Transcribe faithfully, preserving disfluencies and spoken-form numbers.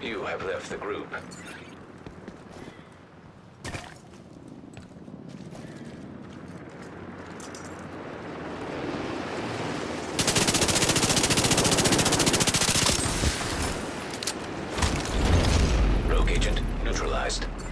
You have left the group. Rogue agent neutralized.